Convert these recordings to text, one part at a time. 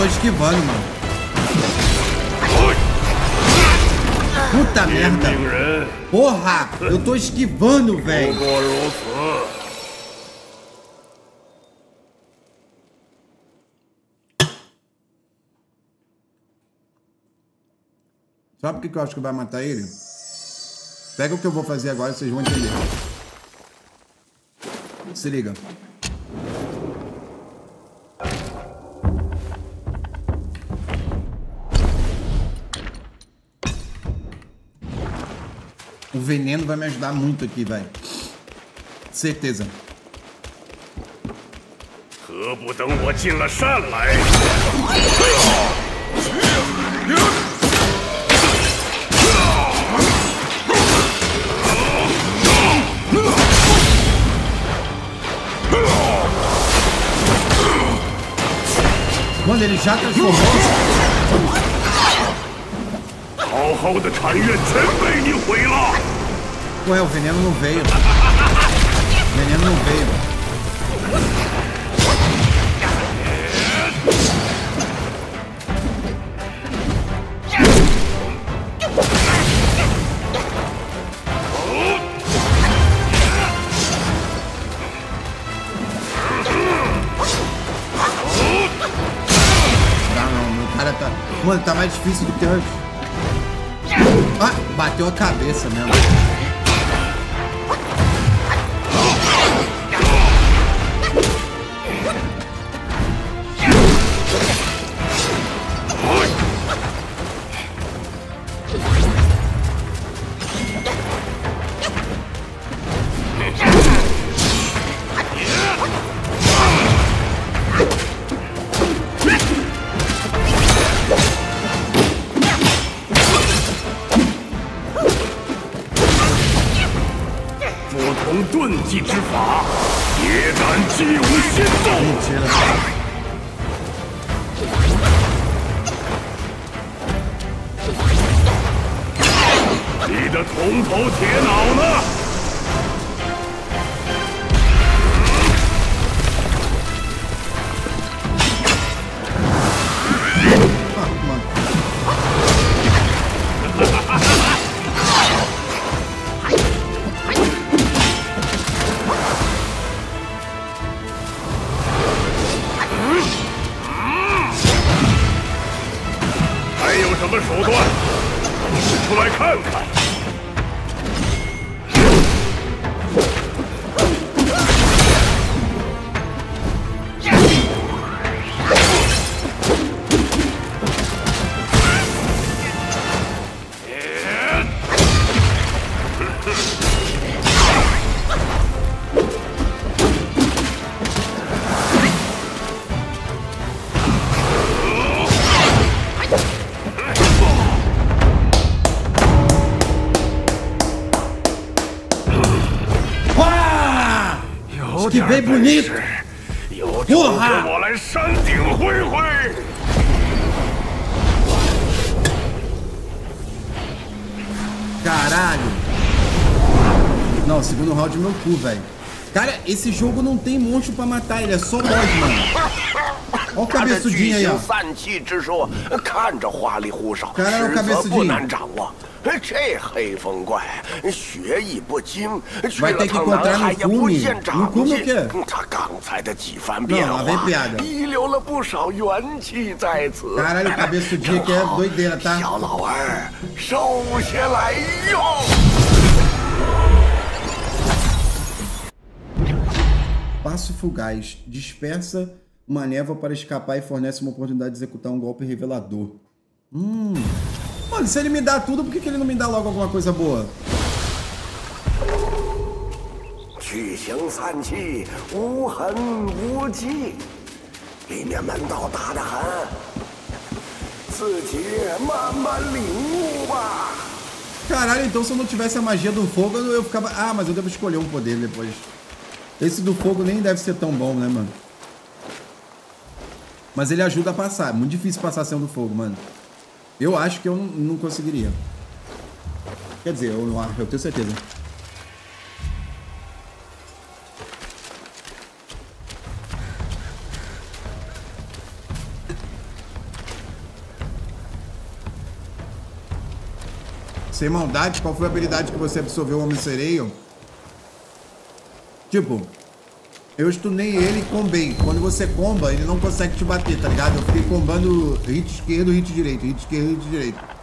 tô esquivando, mano. Puta merda. Porra, eu tô esquivando, velho. Sabe por que eu acho que vai matar ele? Pega o que eu vou fazer agora e vocês vão entender. Se liga. O veneno vai me ajudar muito aqui, velho. Certeza. Mano, ele já transformou. Ué, o veneno não veio. O veneno não veio. Mano, tá mais difícil do que antes. Ah, bateu a cabeça mesmo. Esquivei bonito! Porra! Caralho! Não, segundo round meu cu, velho. Cara, esse jogo não tem monstro pra matar, ele é só boss, mano. Olha o cabeçudinho aí, ó. Caralho, o cabeçudinho. Vai ter que encontrar no cume. No cume o quê? Não, lá vem piada. Caralho, o cabeçudinho aqui é doideira, tá? Passo fugaz. Dispersa uma névoa para escapar e fornece uma oportunidade de executar um golpe revelador. Mano, se ele me dá tudo, por que ele não me dá logo alguma coisa boa? Caralho, então se eu não tivesse a magia do fogo, eu ficava... Ah, mas eu devo escolher um poder depois. Esse do fogo nem deve ser tão bom, né, mano? Mas ele ajuda a passar. É muito difícil passar sem o do fogo, mano. Eu acho que eu não conseguiria. Quer dizer, eu tenho certeza. sem maldade, qual foi a habilidade que você absorveu o Homem-Sereio? Tipo, eu stunei ele e combei. Quando você comba, ele não consegue te bater, tá ligado? Eu fiquei combando hit esquerdo, hit direito, hit esquerdo, hit direito.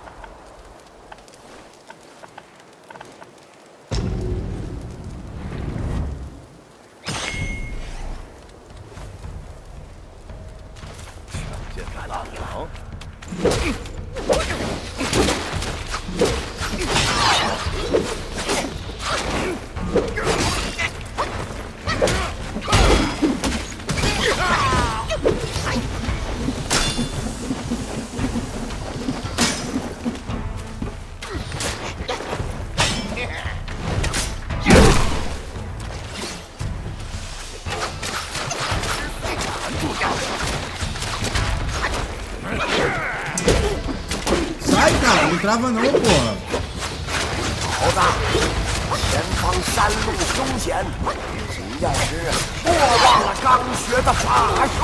Trava não, porra. 猴子，前方山路凶险，实验室莫忘了刚学的法术。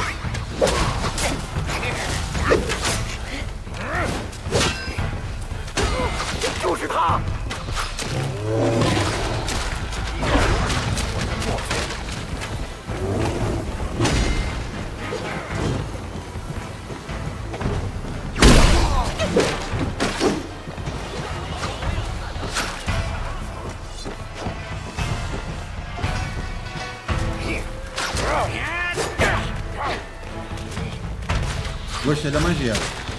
就是他。 Gostei da magia.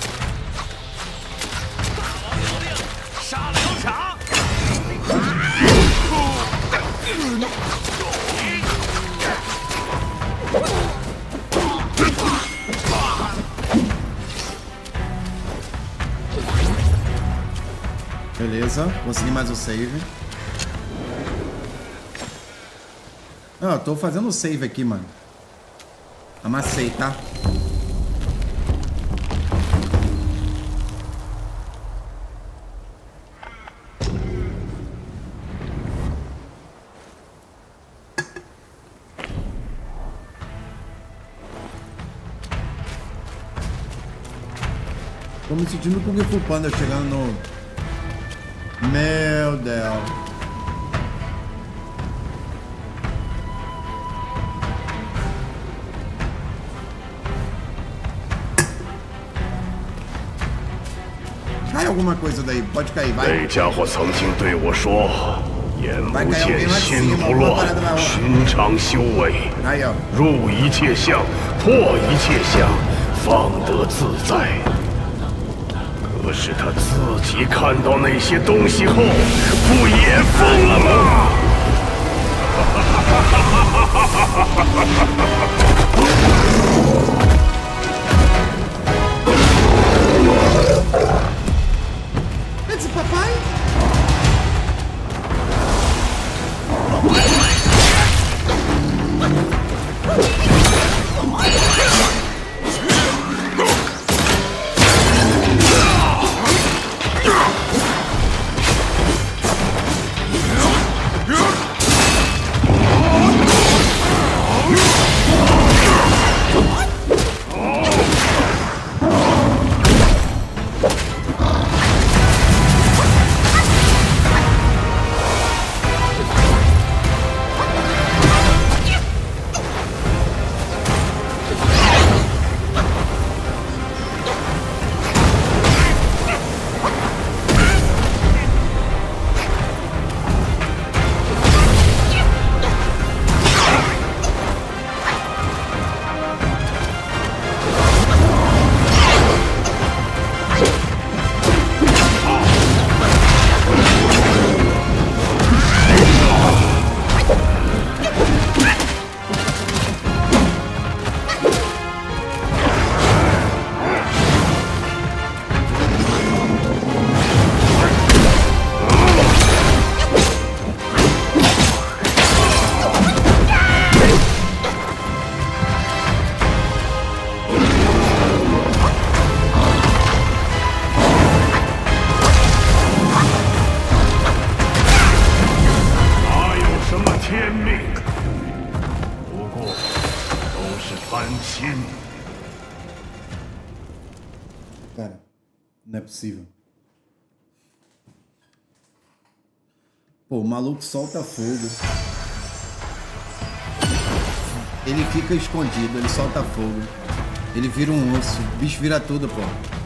Beleza, consegui mais o save. Não, eu tô fazendo o save aqui, mano. Amassei, tá? Tô me sentindo com o Kung Fu Panda chegando no... Meu Deus. Cai alguma coisa daí, pode cair, vai. 那家伙曾经对我说：“眼不见心不乱，寻常修为，入一切相，破一切相，方得自在。” 可是他自己看到那些东西后，不也疯了吗？ Esse papai? Cara, não é possível. Pô, o maluco solta fogo. Ele fica escondido, ele solta fogo. Ele vira um osso. O bicho vira tudo, pô.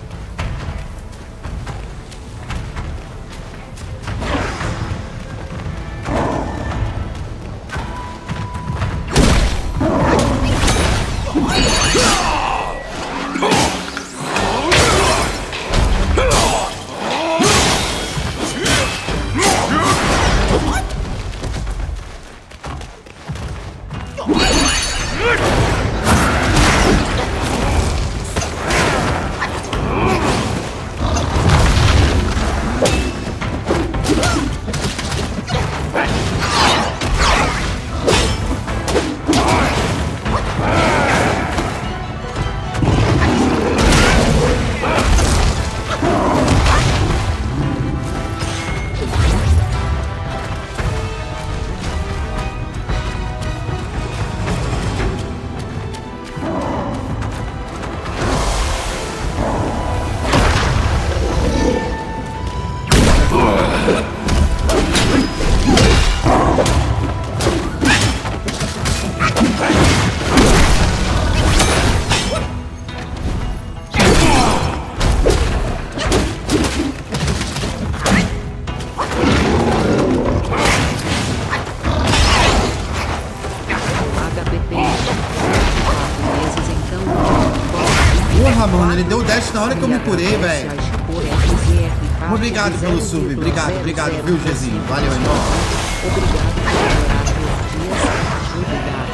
Ele deu 10 na hora que eu me curei, velho. Obrigado pelo sub. Obrigado, viu, Gezinho? Valeu, irmão. Obrigado por melhorar os dias.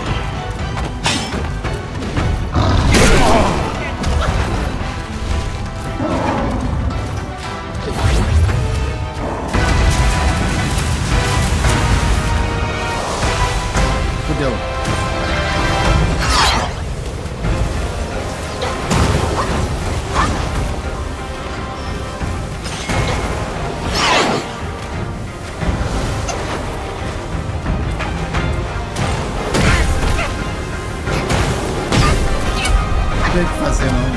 Fudeu. Não tem o que fazer, não.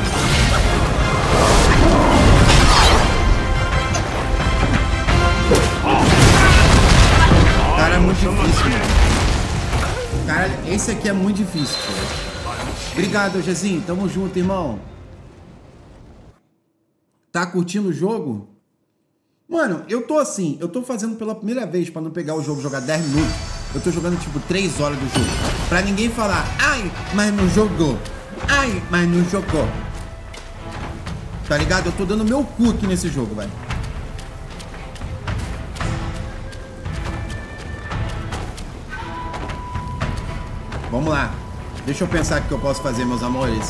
Cara, é muito difícil, mano. Cara, esse aqui é muito difícil, pô. Obrigado, Gezinho. Tamo junto, irmão. Tá curtindo o jogo? Mano, eu tô assim, eu tô fazendo pela primeira vez pra não pegar o jogo, jogar 10 minutos. Eu tô jogando tipo 3 horas do jogo. Pra ninguém falar, ai, mas não jogou. Ai, mas não jogou. Tá ligado? Eu tô dando meu cu aqui nesse jogo, velho. Vamos lá. Deixa eu pensar o que eu posso fazer, meus amores.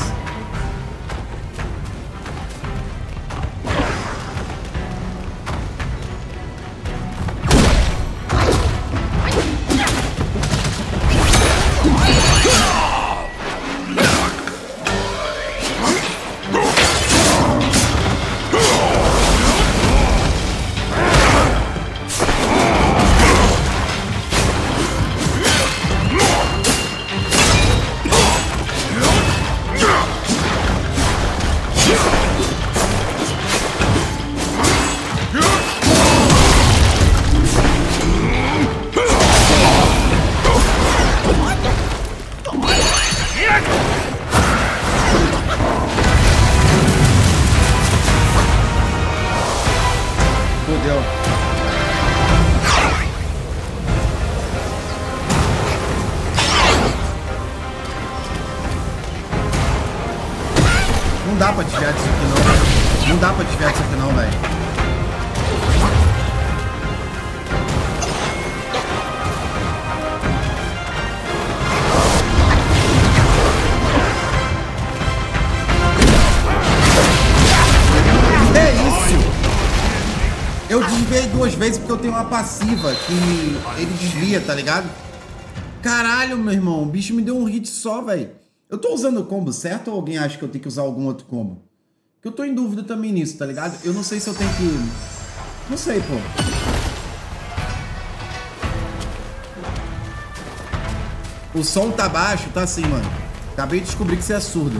Não dá pra desviar disso aqui não. Não dá pra desviar disso aqui não, velho. É isso! Eu desviei 2 vezes porque eu tenho uma passiva que ele desvia, tá ligado? Caralho, meu irmão, o bicho me deu um hit só, velho. Eu tô usando o combo certo ou alguém acha que eu tenho que usar algum outro combo? Porque eu tô em dúvida também nisso, tá ligado? Eu não sei se eu tenho que... Não sei, pô. O som tá baixo, tá assim, mano. Acabei de descobrir que você é surdo.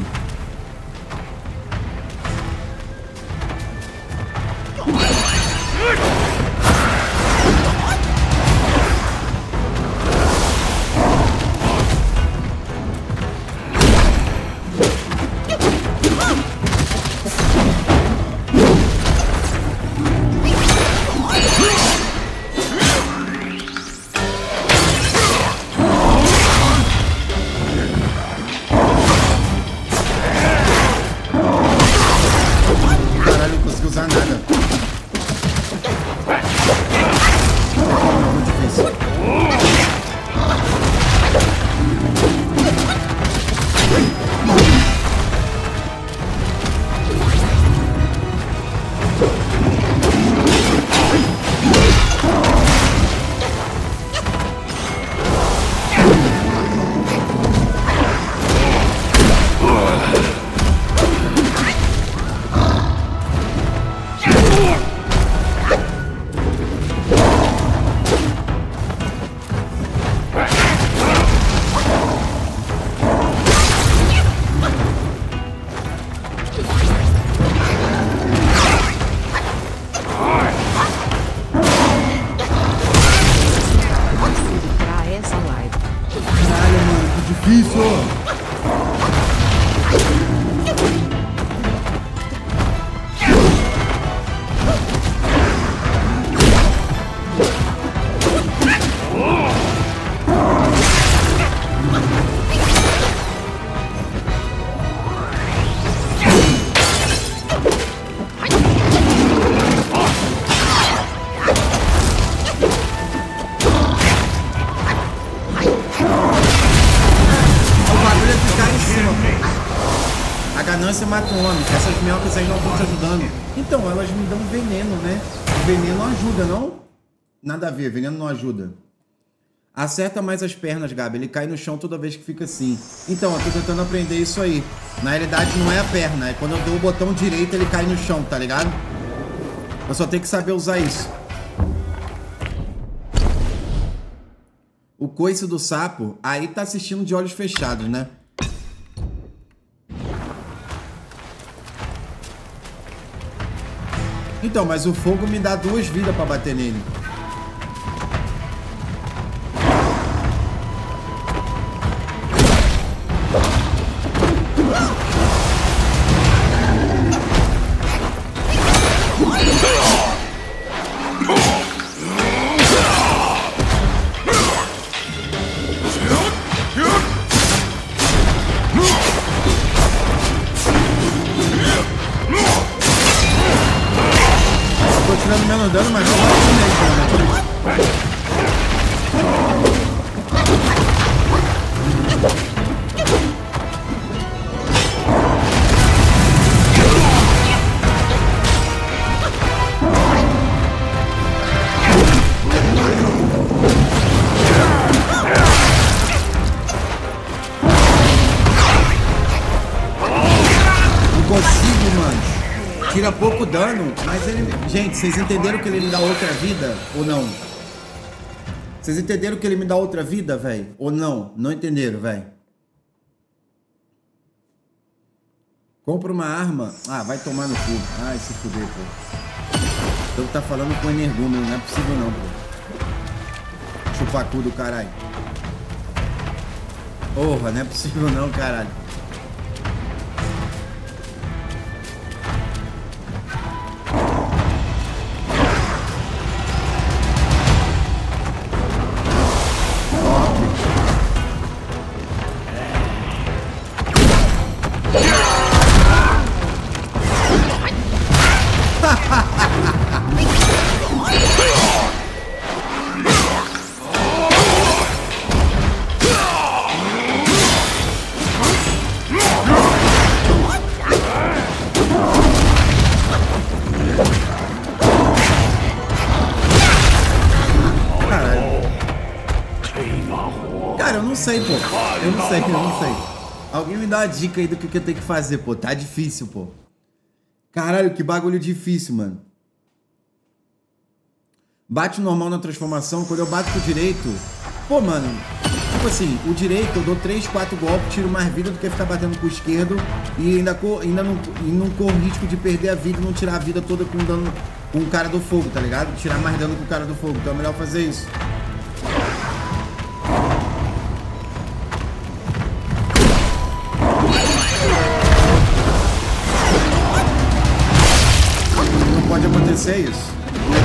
você mata um homem. Essas minhocas aí não estão te ajudando. Então, elas me dão veneno, né? O veneno não ajuda, não? Nada a ver, veneno não ajuda. Acerta mais as pernas, Gabi. Ele cai no chão toda vez que fica assim. Então, eu tô tentando aprender isso aí. Na realidade, não é a perna. É quando eu dou o botão direito, ele cai no chão, tá ligado? Eu só tenho que saber usar isso. O coice do sapo, aí tá assistindo de olhos fechados, né? Então, mas o fogo me dá 2 vidas pra bater nele. Dano, mas não vai né? Não consigo, mano. Tira pouco dano, mas ele... Gente, vocês entenderam que ele me dá outra vida ou não? Vocês entenderam que ele me dá outra vida, velho? Ou não? Não entenderam, velho? Compra uma arma. Ah, vai tomar no cu. Ai, se fuder, pô. Então tá falando com energúmeno, não é possível não, pô. Chupacu do caralho. Porra, não é possível não, caralho. Eu não sei. Alguém me dá uma dica aí do que eu tenho que fazer, pô. Tá difícil, pô. Caralho, que bagulho difícil, mano. Bate normal na transformação. Quando eu bato com o direito... Pô, mano. Tipo assim, o direito eu dou 3, 4 golpes, tiro mais vida do que ficar batendo com o esquerdo. E ainda não corro risco de perder a vida e não tirar a vida toda com dano com o cara do fogo, tá ligado? Tirar mais dano com o cara do fogo. Então é melhor fazer isso. Pode acontecer isso.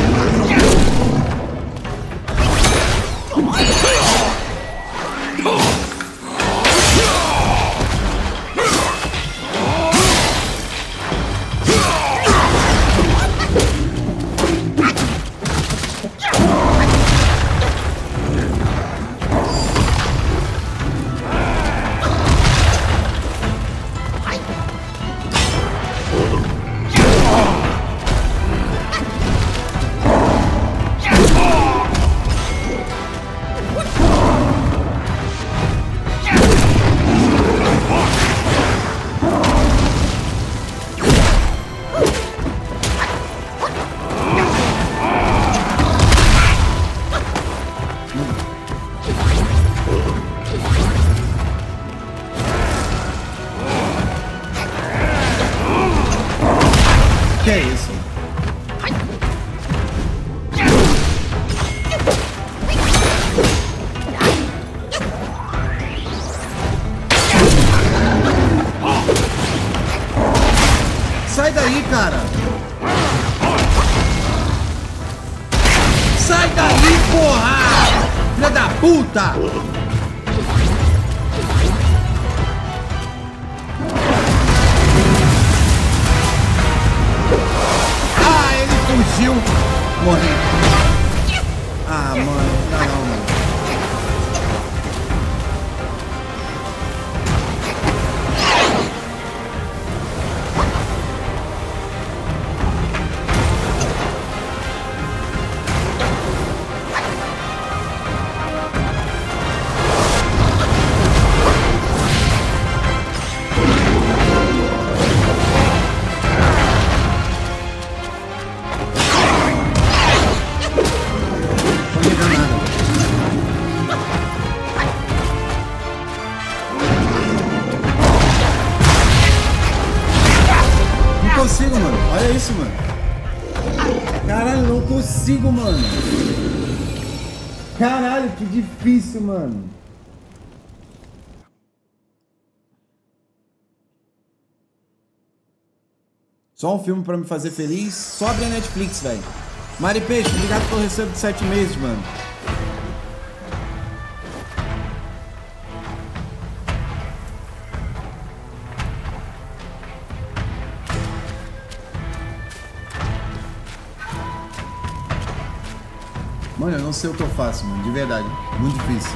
Que é isso? Sai daí, cara! Sai daí, porra! Filha da puta! Fugiu, morri. Ah, mano, não, mano. isso, mano? Caralho, não consigo, mano. Caralho, que difícil, mano. Só um filme pra me fazer feliz? Só abrir a Netflix, velho. Mari Peixe, obrigado pelo recebo de 7 meses, mano. Mano, eu não sei o que eu faço, mano. De verdade. Muito difícil.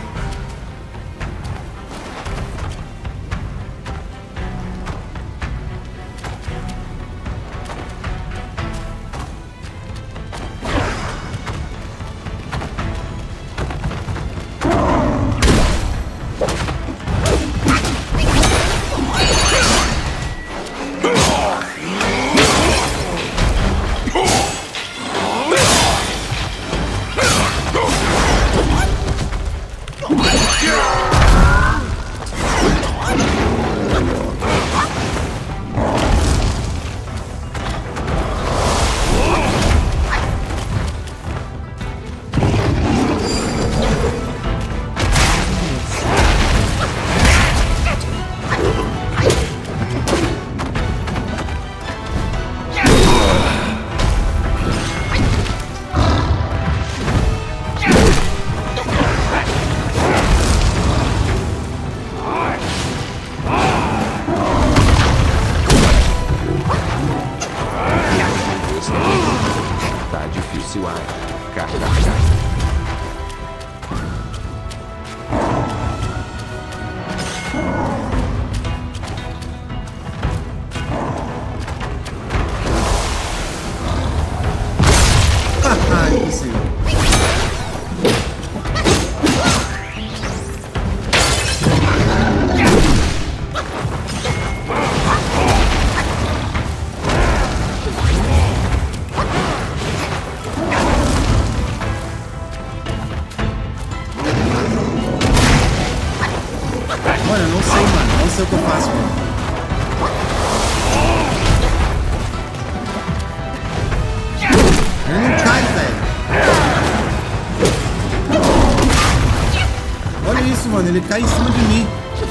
Ele cai em cima de mim.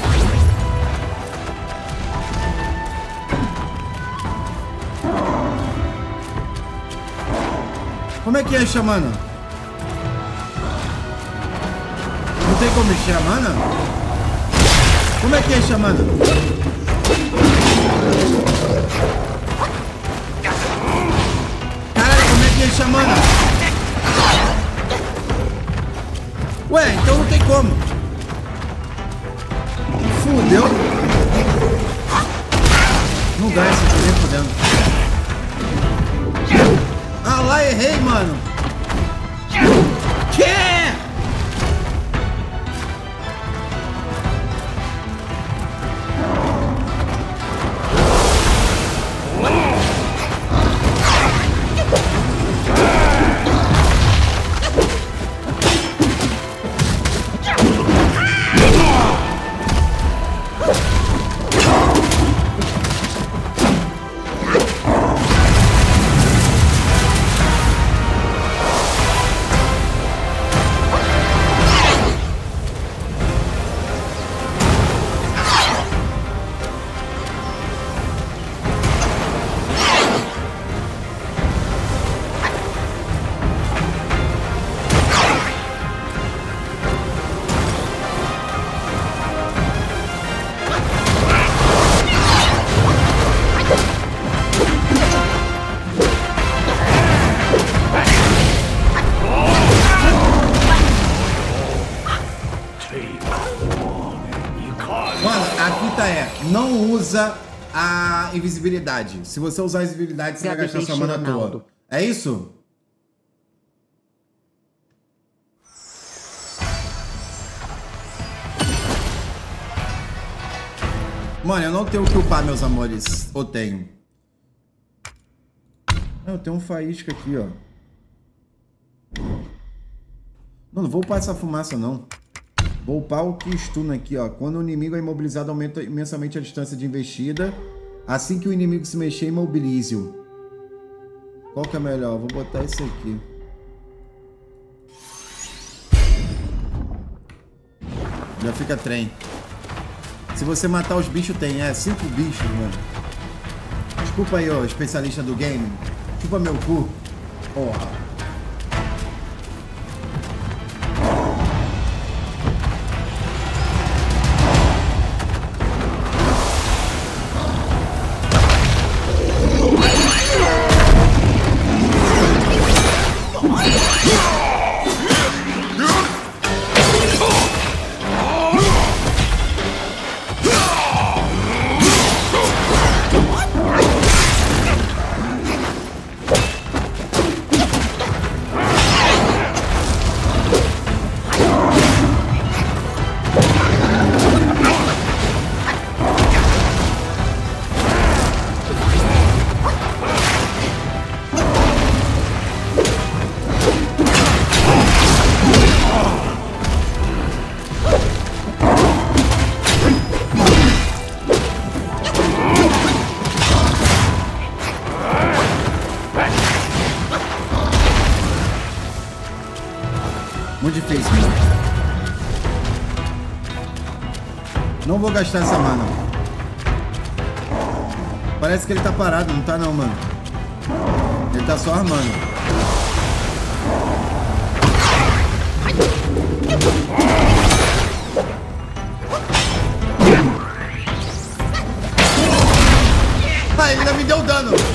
Como é que é, Xamana? Não tem como mexer a mana? Como é que é, Xamana? Caralho, como é que é, Xamana? Ué, então não tem como. Fudeu. Não dá esse poder fudendo. Ah lá, errei, mano. Que? Não usa a invisibilidade. Se você usar a invisibilidade, você vai gastar sua mana à toa. É isso? Mano, eu não tenho o que upar, meus amores. Ou tenho? Eu tenho um faísca aqui, ó. Não vou upar essa fumaça, não. Vou upar o que stun aqui, ó. Quando o inimigo é imobilizado, aumenta imensamente a distância de investida. Assim que o inimigo se mexer, imobilize-o. Qual que é melhor? Vou botar esse aqui. Já fica trem. Se você matar os bichos, tem. 5 bichos, mano. Desculpa aí, ó, especialista do game. Chupa meu cu. Porra. Muito difícil, mano. Não vou gastar essa mana. Parece que ele tá parado, não tá não, mano. Ele tá só armando. Ah, ele ainda me deu dano.